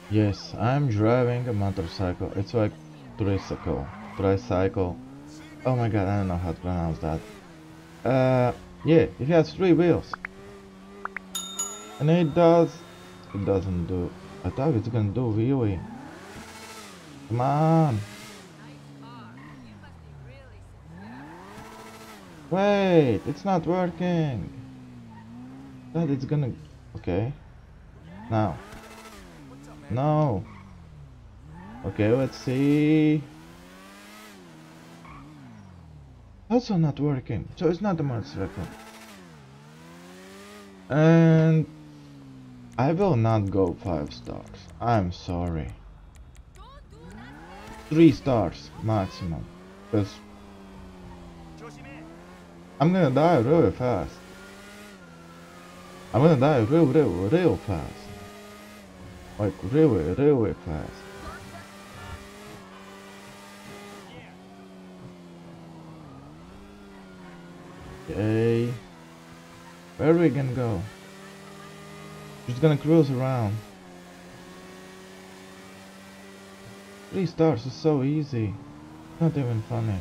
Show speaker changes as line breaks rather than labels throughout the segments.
Yes, I'm driving a motorcycle. It's like tricycle. Tricycle. Oh my god, I don't know how to pronounce that. Yeah, it has 3 wheels. And it doesn't do. I thought it's gonna do wheelie. Come on. Wait, it's not working. That it's gonna. Okay. Now. No. Okay, let's see. Also not working. So it's not a motorcycle. And I will not go 5 stars. I'm sorry. 3 stars maximum. Because I'm gonna die really fast. I'm gonna die real fast. Like really fast. Okay. Where are we gonna go? Just gonna cruise around. 3 stars is so easy. Not even funny.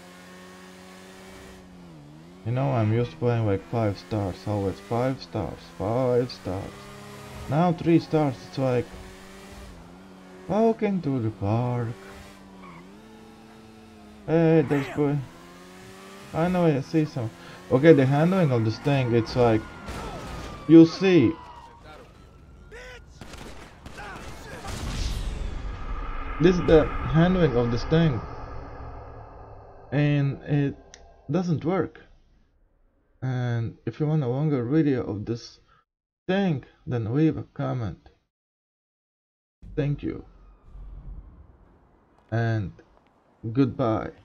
You know, I'm used to playing like 5 stars. Always 5 stars. 5 stars. Now 3 stars. It's like walking to the park. Hey, there's boy. I know I see some. Okay, the handling of this thing, it's like you see. This is the handling of this thing. And it doesn't work. And if you want a longer video of this thing, then leave a comment. Thank you. And goodbye.